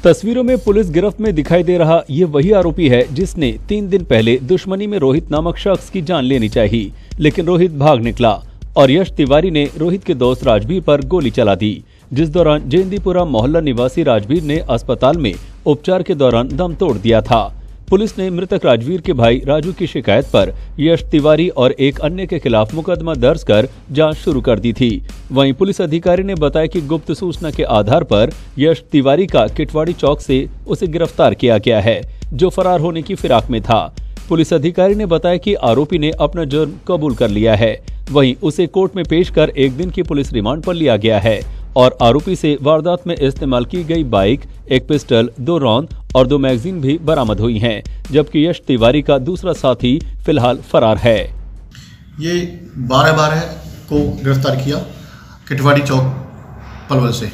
तस्वीरों में पुलिस गिरफ्त में दिखाई दे रहा ये वही आरोपी है जिसने 3 दिन पहले दुश्मनी में रोहित नामक शख्स की जान लेनी चाहिए, लेकिन रोहित भाग निकला और यश तिवारी ने रोहित के दोस्त राजवीर पर गोली चला दी, जिस दौरान जयंतीपुरा मोहल्ला निवासी राजवीर ने अस्पताल में उपचार के दौरान दम तोड़ दिया था। पुलिस ने मृतक राजवीर के भाई राजू की शिकायत पर यश तिवारी और एक अन्य के खिलाफ मुकदमा दर्ज कर जांच शुरू कर दी थी। वहीं पुलिस अधिकारी ने बताया कि गुप्त सूचना के आधार पर यश तिवारी का किटवाड़ी चौक से उसे गिरफ्तार किया गया है, जो फरार होने की फिराक में था। पुलिस अधिकारी ने बताया कि आरोपी ने अपना जुर्म कबूल कर लिया है। वहीं उसे कोर्ट में पेश कर 1 दिन की पुलिस रिमांड पर लिया गया है और आरोपी से वारदात में इस्तेमाल की गई बाइक, एक पिस्टल, 2 रौंद और 2 मैगजीन भी बरामद हुई हैं, जबकि यश तिवारी का दूसरा साथी फिलहाल फरार है। ये 12/12 को गिरफ्तार किया किटवाड़ी चौक पलवल से।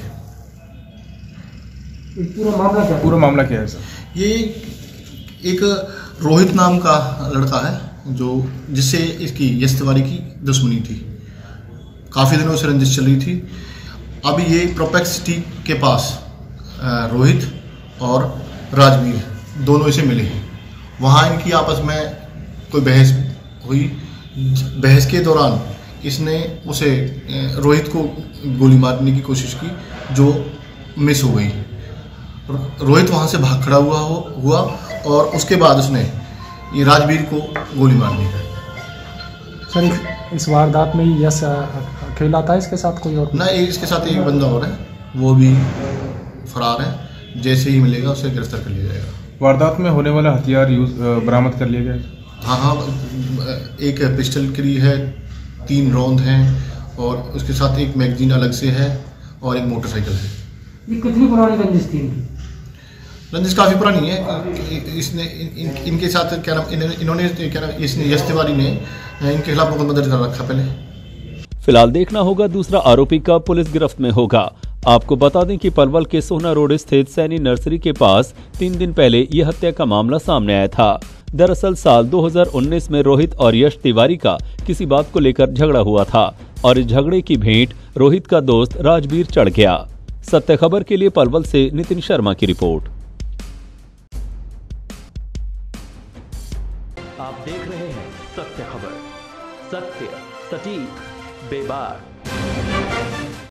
पूरा मामला क्या है सर? ये एक रोहित नाम का लड़का है जिससे इसकी यश तिवारी की दुश्मनी थी। काफ़ी दिनों से रंजिश चल रही थी। अभी ये प्रोपेक्स सिटी के पास रोहित और राजवीर दोनों इसे मिले। वहाँ इनकी आपस में कोई बहस हुई। बहस के दौरान इसने उसे रोहित को गोली मारने की कोशिश की, जो मिस हो गई। रोहित वहाँ से भाग खड़ा हुआ और उसके बाद उसने ये राजवीर को गोली मार दी। सर, इस वारदात में यश अकेला था, इसके साथ कोई और? नहीं, इसके साथ एक बंदा और है, वो भी फरार है। जैसे ही मिलेगा उसे गिरफ्तार कर लिया जाएगा। वारदात में होने वाला हथियार बरामद कर लिया गया? हाँ, एक पिस्टल करी है, 3 रौंद हैं और उसके साथ एक मैगजीन अलग से है और एक मोटरसाइकिल है। ये कितनी पुरानी रंजिश थी? रंजिश काफ़ी पुरानी है। इसने इनके साथ क्या नाम इन्होंने क्या नाम इसने यश तिवारी ने इनके खिलाफ मुकदमा दर्ज कर रखा पहले। फिलहाल देखना होगा दूसरा आरोपी कब पुलिस गिरफ्त में होगा। आपको बता दें कि पलवल के सोहना रोड स्थित सैनी नर्सरी के पास 3 दिन पहले यह हत्या का मामला सामने आया था। दरअसल साल 2019 में रोहित और यश तिवारी का किसी बात को लेकर झगड़ा हुआ था और इस झगड़े की भेंट रोहित का दोस्त राजवीर चढ़ गया। सत्य खबर के लिए पलवल से नितिन शर्मा की रिपोर्ट। आप देख रहे हैं सत्य खबर, सत्य, सटीक, बेबाक।